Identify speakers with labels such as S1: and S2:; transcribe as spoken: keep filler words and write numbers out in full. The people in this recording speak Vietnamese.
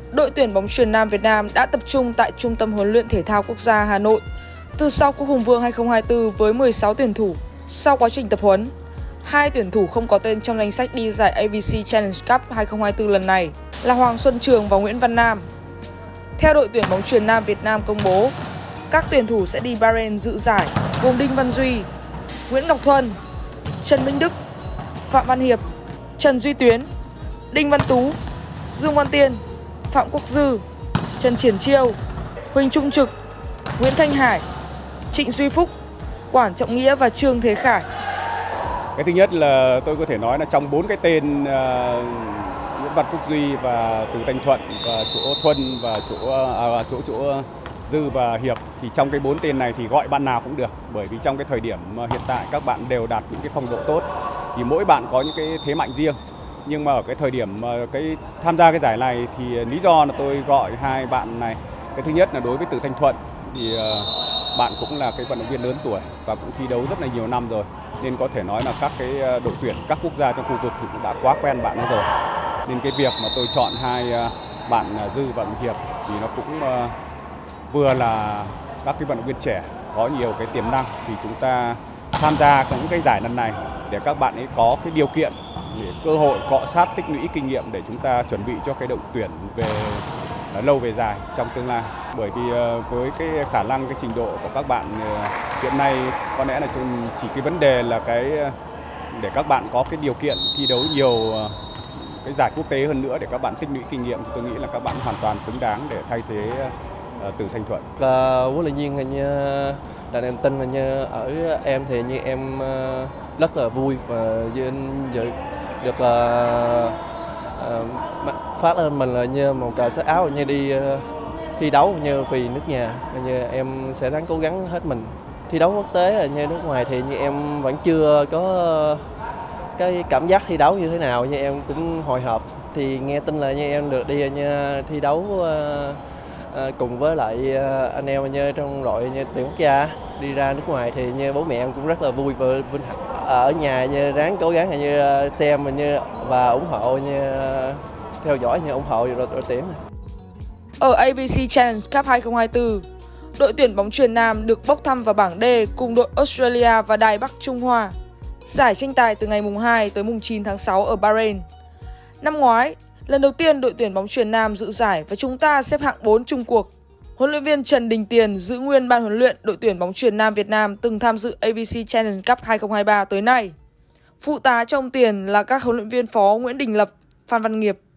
S1: đội tuyển bóng chuyền nam Việt Nam đã tập trung tại Trung tâm huấn luyện thể thao quốc gia Hà Nội từ sau Cúp Hùng Vương hai không hai tư với mười sáu tuyển thủ. Sau quá trình tập huấn, hai tuyển thủ không có tên trong danh sách đi giải a vê xê Challenge Cup hai không hai tư lần này là Hoàng Xuân Trường và Nguyễn Văn Nam. Theo đội tuyển bóng chuyền nam Việt Nam công bố, các tuyển thủ sẽ đi Bahrain dự giải gồm Đinh Văn Duy, Nguyễn Ngọc Thuân, Trần Minh Đức, Phạm Văn Hiệp, Trần Duy Tuyến, Đinh Văn Tú, Dương Văn Tiên, Phạm Quốc Dư, Trần Triển Chiêu, Huỳnh Trung Trực, Nguyễn Thanh Hải, Trịnh Duy Phúc, Quản Trọng Nghĩa và Trương Thế Khải.
S2: Cái thứ nhất là tôi có thể nói là trong bốn cái tên uh, Nguyễn Văn Quốc Duy và Từ Thanh Thuận và chỗ Thuân và chỗ à, chỗ chỗ Dư và Hiệp, thì trong cái bốn tên này thì gọi bạn nào cũng được, bởi vì trong cái thời điểm hiện tại các bạn đều đạt những cái phong độ tốt, thì mỗi bạn có những cái thế mạnh riêng. Nhưng mà ở cái thời điểm cái tham gia cái giải này thì lý do là tôi gọi hai bạn này, cái thứ nhất là đối với Từ Thanh Thuận thì uh, bạn cũng là cái vận động viên lớn tuổi và cũng thi đấu rất là nhiều năm rồi, nên có thể nói là các cái đội tuyển các quốc gia trong khu vực thì cũng đã quá quen bạn ấy rồi. Nên cái việc mà tôi chọn hai bạn Dư và Hiệp thì nó cũng uh, vừa là các cái vận động viên trẻ có nhiều cái tiềm năng, thì chúng ta tham gia những cái giải lần này để các bạn ấy có cái điều kiện để cơ hội cọ sát tích lũy kinh nghiệm để chúng ta chuẩn bị cho cái đội tuyển về lâu về dài trong tương lai. Bởi vì với cái khả năng, cái trình độ của các bạn hiện nay có lẽ là chỉ cái vấn đề là cái để các bạn có cái điều kiện thi đấu nhiều cái giải quốc tế hơn nữa để các bạn tích lũy kinh nghiệm, thì tôi nghĩ là các bạn hoàn toàn xứng đáng để thay thế Từ Thanh Thuận.
S3: Là huấn luyện viên hình như là em tin là như ở em thì như em rất là vui và được uh, phát lên mình là như một cờ sắc áo như đi uh, thi đấu như vì nước nhà, như em sẽ ráng cố gắng hết mình. Thi đấu quốc tế như nước ngoài thì như em vẫn chưa có cái cảm giác thi đấu như thế nào, như em cũng hồi hộp. Thì nghe tin là như em được đi như thi đấu uh, uh, cùng với lại uh, anh em như trong đội như tuyển quốc gia đi ra nước ngoài, thì như bố mẹ em cũng rất là vui và vinh hạnh. Ở nhà như ráng cố gắng như xem như và ủng hộ như theo dõi như ủng hộ đội đội tuyển.
S1: Ở a vê xê Challenge Cup hai không hai tư, đội tuyển bóng chuyền nam được bốc thăm vào bảng D cùng đội Australia và Đài Bắc Trung Hoa. Giải tranh tài từ ngày mùng hai tới mùng chín tháng sáu ở Bahrain. Năm ngoái, lần đầu tiên đội tuyển bóng chuyền nam dự giải và chúng ta xếp hạng bốn chung cuộc. Huấn luyện viên Trần Đình Tiền giữ nguyên ban huấn luyện đội tuyển bóng chuyền nam Việt Nam từng tham dự a vê xê Challenge Cup hai không hai ba tới nay. Phụ tá cho ông Tiền là các huấn luyện viên phó Nguyễn Đình Lập, Phan Văn Nghiệp,